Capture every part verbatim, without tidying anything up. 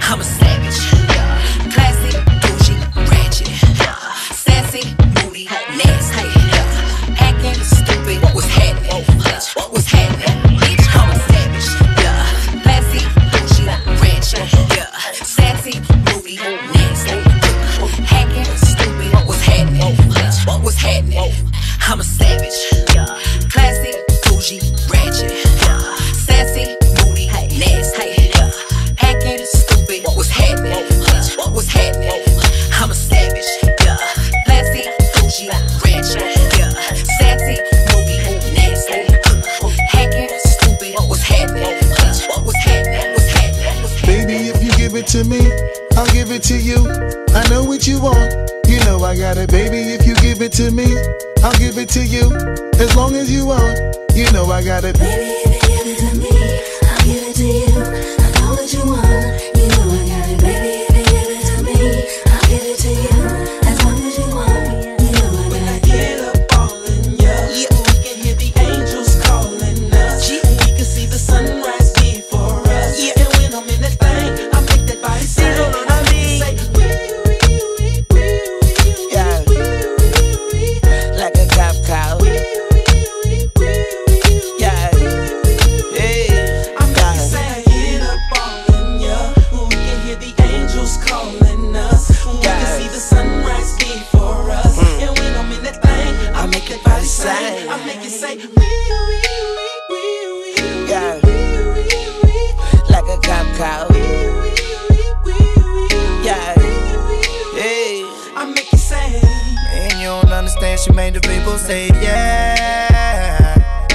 I'm a savage, yeah. Classy, bougie, ratchet, yeah. Sassy, moody, nasty, yeah. Acting stupid, what's happening? What's happening? Bitch, I'm a savage, yeah. Classy, bougie, ratchet, yeah. Sassy, moody, nasty, yeah. Acting stupid, what's happening? What's happening? I'm a savage, yeah. Classy, bougie, ratchet, yeah. Sassy, moody, nasty, yeah. Acting stupid, what's happening? What's happening? I'm a savage, yeah. Classy, bougie, ratchet, yeah. Sassy, moody, nasty, yeah. Acting stupid, what's happening? What's happening? What's happening? Baby, if you give it to me, I'll give it to you. I know what you want, you know I got it. Baby, if you give it to me, I'll give it to you. As long as you want, you know I got it. Baby, if you give it to me, I'll give it to you. I know what you want, you know I got it. Baby, if you give it to me, I'll give it to you. As long as you want, you know I got it. When I get up all in ya, yeah. We can hear the angels calling us, yeah. We can see the sunrise before us, yeah. And when I'm in that thing, I make that body sing. You know what I mean? Say, wee, wee, wee, wee, wee, yeah. Wee, wee, wee. Like a cop cow. Wee, wee, wee, wee, yeah. Hey, I'm gonna say, get up all in ya. We can hear the angels calling us. We can see the sunrise before us, mm. And when I'm in that thing, I make that body sing. I make it say, wee, wee, wee, wee, wee, yeah. Wee, wee, wee. Like a cop cow. Wee, wee, wee, wee, yeah. Hey, I make it say. And you don't understand, she made the people say yeah,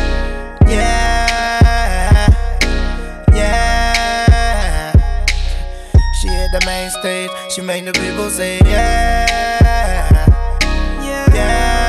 yeah, yeah. She hit the main stage, she made the people say yeah, yeah,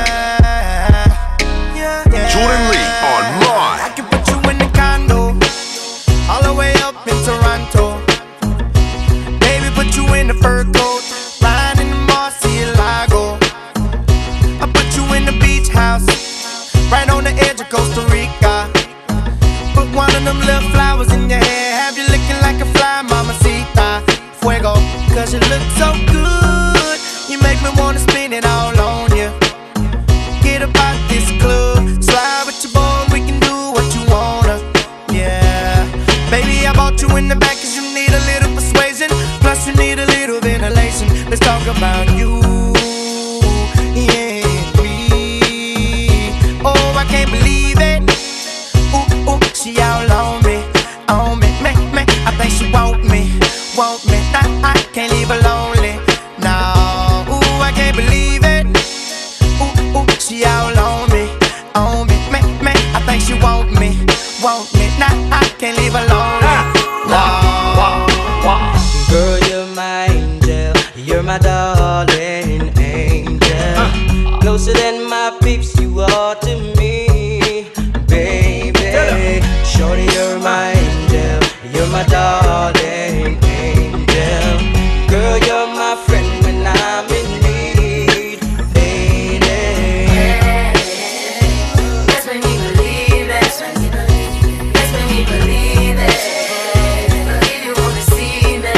yeah, yeah. Jordan Lee online. I can put you in the condo, all the way up in Toronto. Baby, put you in the fur coat, riding in the Marcielago. I put you in the beach house, right on the edge of Costa Rica. Put one of them little flowers in your hair, have you looking like a fly, mamacita. Fuego, cause you look so good, you make me wanna spin it all on you. Get about this club, slide with your boy, we can do what you wanna. Yeah, baby, I bought you in the back cause you need a little persuasion, plus you need a little ventilation. Let's talk about you, yeah, me. Oh, I can't believe it. Ooh, ooh, she all on me, on me, me, me. I think she want me, want me. Nah, I can't leave her lonely. No, ooh, I can't believe it. Ooh, ooh, she all on me, on me, me, me. I think she want me, want me. Nah, I can't leave her lonely. No. Girl, you're my angel, you're my darling angel. Closer than my peeps, you are to me, baby. Shorty, you're my angel, you're my darling angel. Girl, you're my friend when I'm in need, baby. That's when you believe it. That's when you believe it. That's when you believe it. Believe you wanna see me.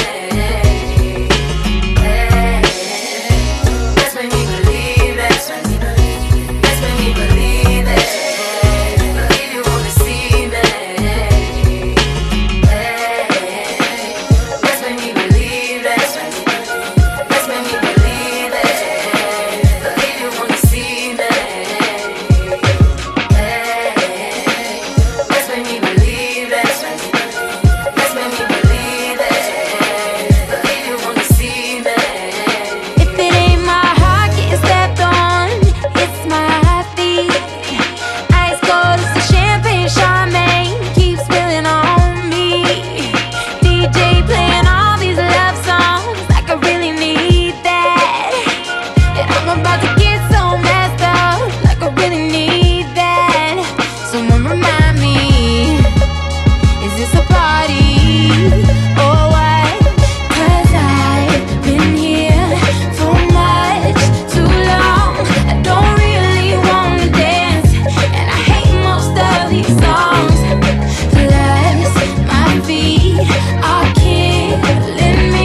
That's when you believe it. That's when you believe it. That's when you believe it. Believe you wanna see me. That's when you believe it. That's when you believe it. That's when you believe it. Believe you wanna see me. That's when you believe it. That's when you believe it. That's when you believe it. Believe you wanna see me. If it ain't my heart getting stepped on, it's my feet. Ice cold as the champagne Charmaine keeps spilling on me. D J playing all these love songs like I really need that. And I'm about to get so messed up like I really need that. Someone remind me, is this a party or what? Cause I've been here for much too long. I don't really wanna dance, and I hate most of these songs. Plus, my feet are killing me.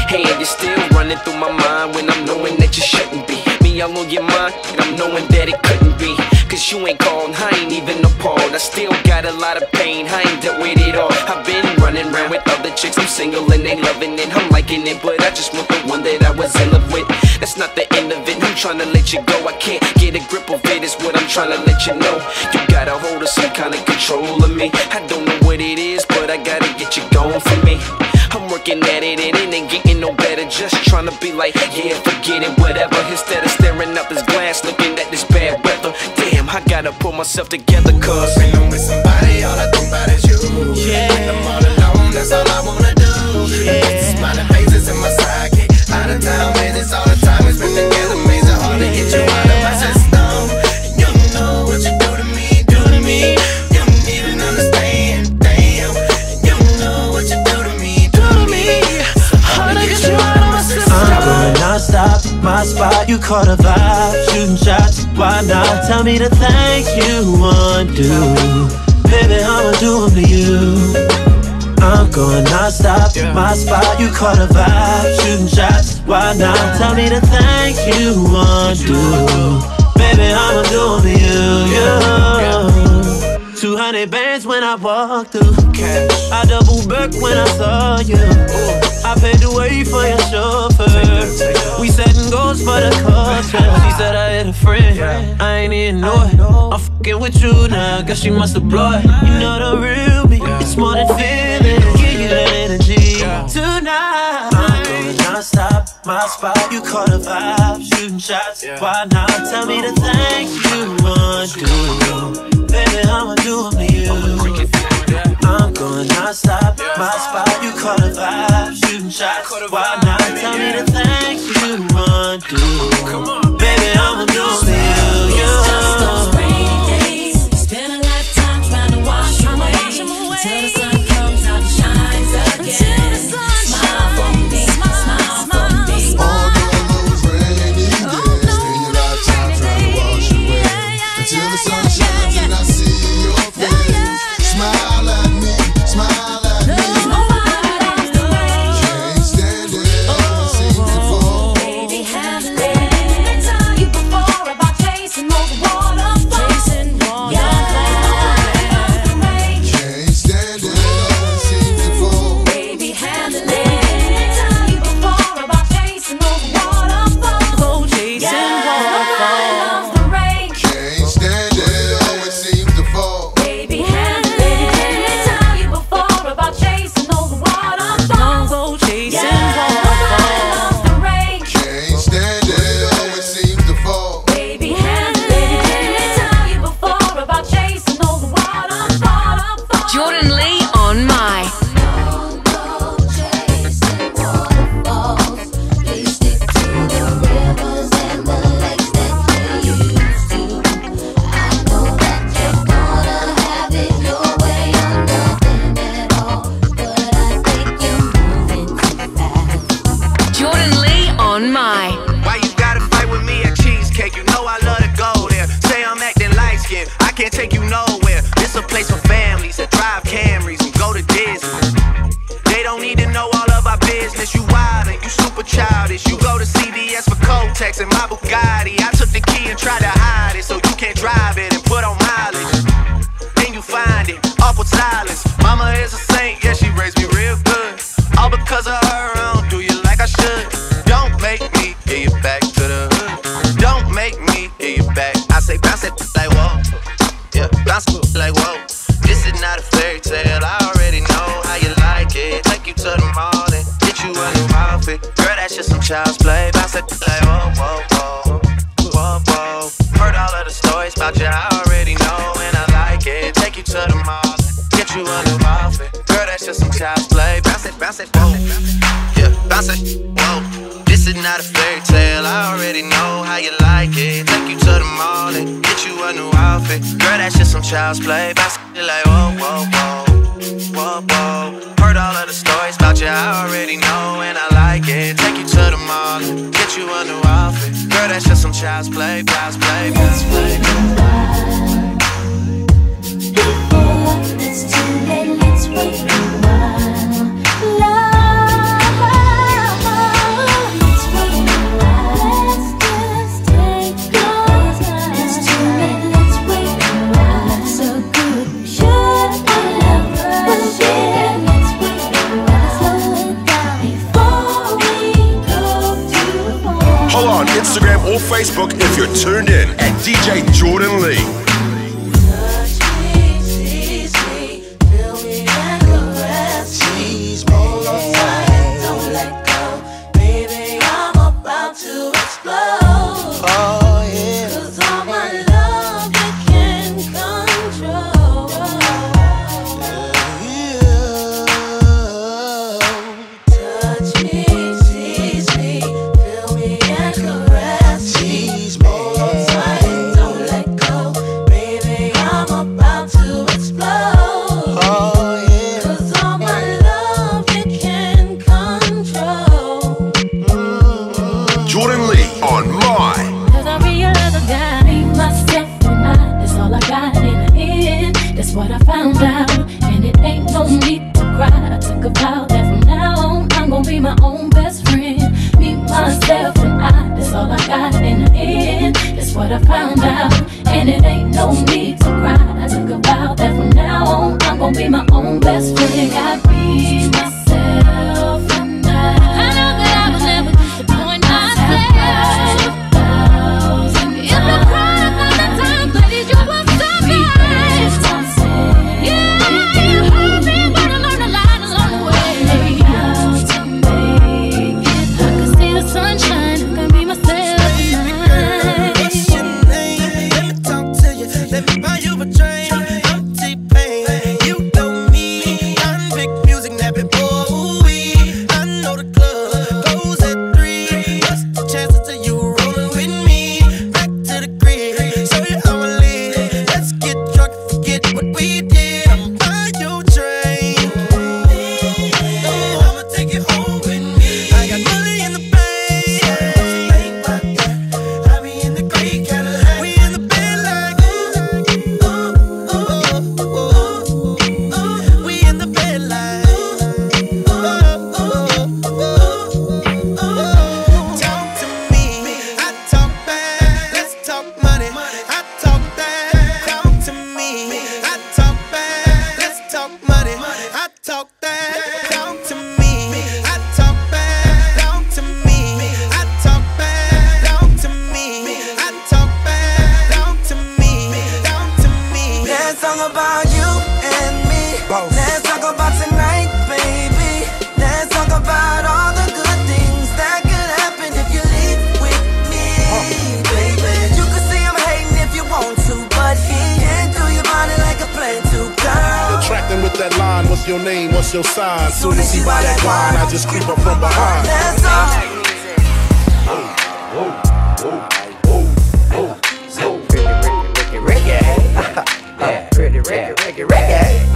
And you're still running through my mind when I'm knowing that you shouldn't be. Me all on your mind, and I'm knowing that it couldn't be. Cause you ain't called, I ain't even appalled. I still got a lot of pain, I ain't dealt with it all. I've been running around with other chicks, I'm single and they loving it, I'm liking it. But I just want the one that I was in love with. That's not the end of it, I'm trying to let you go. I can't get a grip of it, is what I'm trying to let you know. You got a hold of some kind of control of me. I don't know what it is, but I gotta get you going for me. I'm working at it and it ain't getting no better. Just trying to be like, yeah, forget it, whatever. Instead of staring out this glass, looking at this bad weather. Damn, I gotta pull myself together, cause when I'm with somebody, all I think about is you. Yeah, when I'm all alone, that's all I wanna do. Yeah, smiling faces in my sidekick. Out of town, man, it's all the time we spend together. Makes it hard to get you out of my system. And you don't know what you do to me, do to me. You don't even understand, damn. And you don't know what you do to me, do to me. Hard to get you out of my system. I'm going non-stop, my spot, you caught a vibe. Shooting shots, why not? Tell me the things you undo. Baby, I'ma do them to you. I'm going non-stop, my spot, you caught a vibe. Shooting shots, why not? Tell me the things you undo. Baby, I'ma do them to you, yeah. Two hundred bands when I walk through. I double back when I saw you. I paid the way for your chauffeur. We setting goals for the culture. She said I had a friend, I ain't even know it. I'm fucking with you now, guess she must have blown it. You know the real me, it's more than feeling. Give you that energy tonight. I'm going non-stop, my spot, you caught a vibe. Shooting shots, why not? Tell me the things you want to do. Baby, I'ma do them to you. I'm going non-stop, my spot, you caught a vibe. Shooting shots, why not? Tell me the things you want to do. Baby, I'ma do them to you. It's just those rainy days. Spend a lifetime trying to wash away until the sun comes out and shines again. Smile for me, smile for me. All those rainy days, spend your lifetime trying to wash away until the sun shines and I see your face. Smile at me, smile at me. Can't stand it, it seems to fall. Baby, have it. Didn't tell you before about chasing those waterfalls. Chasing waterfalls. Can't stand it, it seems to fall. Baby, have it. Didn't tell you before about chasing those waterfalls. Go chasing waterfalls. The rain. Can't stand it, always seems to fall. Baby, have it. Didn't tell you before about chasing those waterfalls. Go chasing waterfalls. The rain. Can't stand it, always seems to fall. Baby, have it. Didn't tell you before about chasing those waterfalls. Jordan Lee on my. Jordan Lee on my. Why you gotta fight with me at Cheesecake? You know I love to go there. Say I'm acting light skinned, I can't take you nowhere. This a place for families that drive Camrys and go to Disney. They don't need to know all of our business. You wild and you super childish. You go to C V S for Kotex and my Bugatti. I took the key and tried to hide it so you can't drive it and put on mileage. Then you find it, awkward silence. Mama is a saint, yeah, she raised me real good. All because of her, I don't do you like I should. Don't make me get you back to the hood. Don't make me get you back. I say bounce it like whoa, yeah, bounce it like whoa. This is not a fairy tale, I already know how you like it. Take you to the mall and get you a new outfit. Girl, that's just some child's play. Bounce it like whoa, whoa, whoa, whoa, whoa. Heard all of the stories about you, I already know and I like it. Take you to the mall, get you a new outfit. Girl, that's just some child's play. Bounce it, bounce it, whoa, yeah, bounce it, whoa. This is not a fairy tale, I already know how you like it. Take you to the mall and get you a new outfit. Girl, that's just some child's play. Bounce it like whoa, whoa, whoa, whoa, whoa. Heard all of the stories about you, I already know and I like it. Take you to the mall and get you a new outfit. Girl, that's just some child's play, child's play, child's play. Before it's too late, let's wait a while. Love. Instagram or Facebook if you're tuned in at D J Jordan Lee. Your name, what's your sign? Soon as he buy that wine, I just creep up from behind. Pretty reggae, reggae, pretty reggae, reggae, reggae.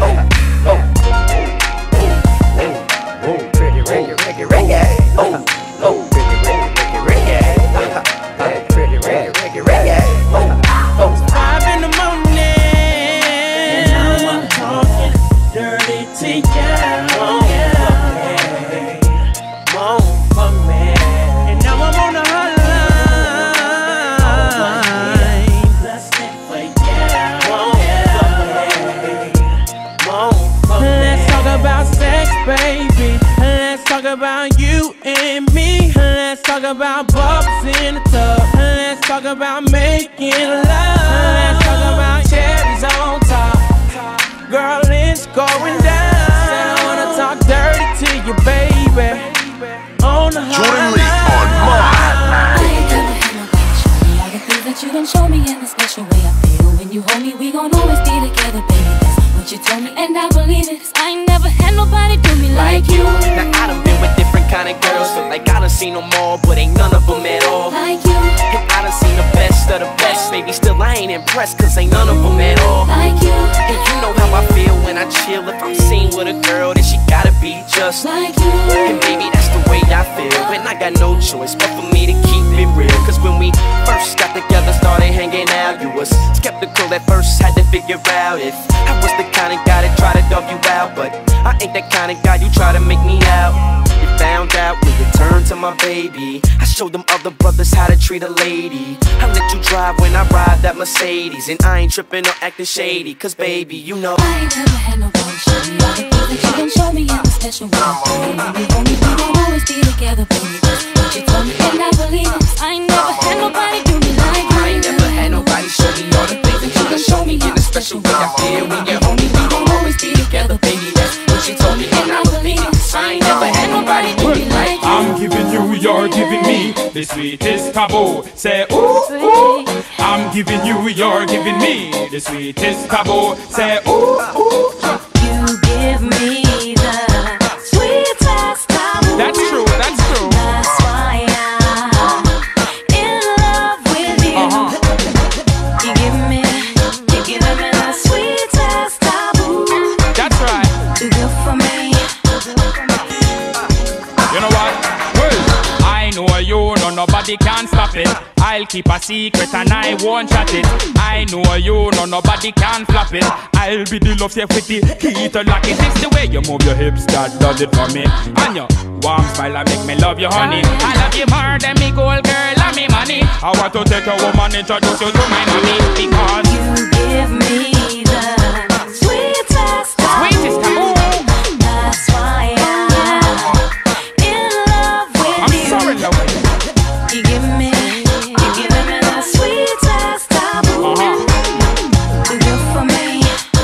Pretty reggae, reggae, reggae. Oh, oh, pretty reggae, reggae, reggae. Pretty reggae, reggae, reggae. Oh, five in the morning, and now I'm talking dirty to you. Oh, yeah. Won't fuck me. And now I'm on the hotline. Let's get for you. Won't fuck me. Let's talk about sex, baby. Let's talk about you and me. Let's talk about bubbles in the tub. Let's talk about making love. Let's talk about cherries on top. Girl, it's going down. Said I wanna talk dirty to you, baby. On the Jordan Lee on Mine. I ain't never had nobody show me all the things that you done show me, and the special way I feel when you hold me. We gon' always be together, baby. That's what you told me, and I believe it. 'Cause I ain't never had nobody do me like you. Now I done been with different kind of girls, but like I done seen them all, but ain't none of them at all. Like you. And I done seen the best of the best, maybe still I ain't impressed, 'cause ain't none of them at all. Like you. And you know how I feel when I chill. If I'm seen with a girl, then she gotta be just like you. And baby, that's the way I feel, and I got no choice but for me to keep it real. 'Cause when we first got together, started hanging out, you was skeptical at first, had to figure out if I was the kind of guy that try to dog you out. But I ain't that kind of guy you try to make me out. You found out when you turned to my baby. I showed them other brothers how to treat a lady. I let you drive when I ride that Mercedes, and I ain't tripping or acting shady, 'cause baby, you know I ain't never had nobody show me all the things that you done show me, and the special way I feel when you hold me. We gon' always be together, baby. That's what you told me, and I believe it. 'Cause I ain't never had giving me the sweetest taboo. Say ooh, ooh. I'm giving you, you're giving me the sweetest taboo. Say ooh, ooh. You give me the sweetest taboo. That's true, that's true. That's why I'm in love with you. Uh-huh. You give me, you give me the sweetest taboo. That's right. Too good for me. You know what? Well, I know you, no nobody can stop it. I'll keep a secret and I won't chat it. I know you, no nobody can flop it. I'll be the love safe with the key to lock it. It's the way you move your hips that does it for me. And your warm smile that make me love you, honey. I love you more than me gold girl and me money. I want to take a woman, introduce you to my mommy. Because you give me the sweetest taboo. Sweetest taboo. That's why I'm in love with I'm you. so in love with you. You give me, you give me the sweetest taboo. Uh-huh. Too good for me.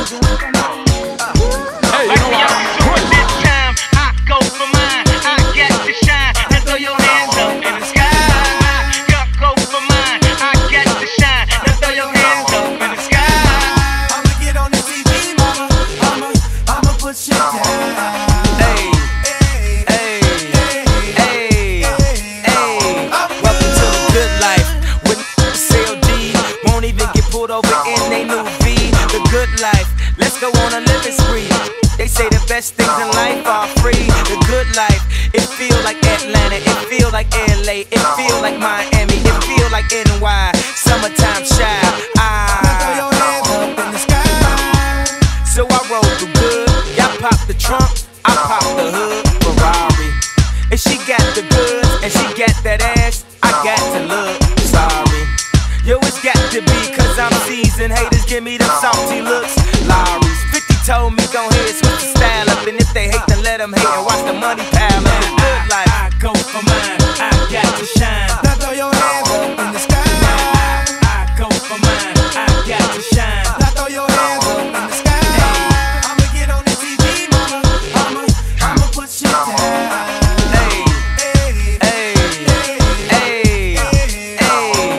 Hey, you know what? This time I go for mine. I get to shine. Now throw your hands up in the sky. I go for mine. I get to shine. Now throw your hands up in the sky. I'ma get on the T V, mama. I'ma, I'ma put shit down. Hey, hey, hey, hey. Welcome to the good life. With C O D, won't even get pulled over in they new V. The good life. Let's go on a living spree. They say the best things in life are free. The good life, it feel like Atlanta, it feel like L A, it feel like Miami, it feel like N Y. Summertime shy. Ah. Now throw your hands up in the sky. So I roll through good. Y'all pop the trunk, I pop the hood. Ferrari. And she got the goods, and she got that ass. I got to look sorry. Yo, it's got to be cause I'm seasoned. Haters give me them salty looks. Lowry's fifty told me go ahead, switch the style up. And if they hate, then let them hate and watch the money pile up. The good life. I go for mine, I got to shine. Now throw your hands up in the sky. I go for mine, I got to shine. Now throw your hands up in the sky. I'ma get on the T V, mama. I'ma, I'ma put shit down. Hey, hey, hey, hey, hey.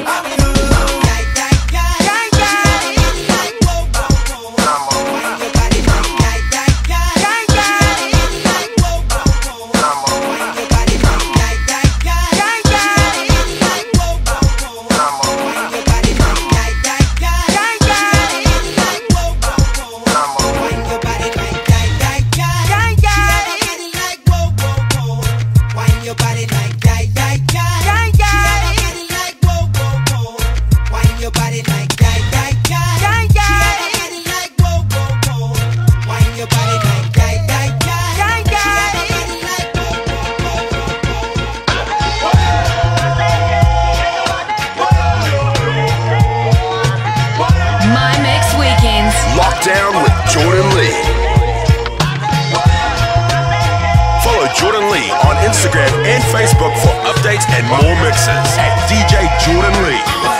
Down with Jordan Lee. Follow Jordan Lee on Instagram and Facebook for updates and more mixes at D J Jordan Lee.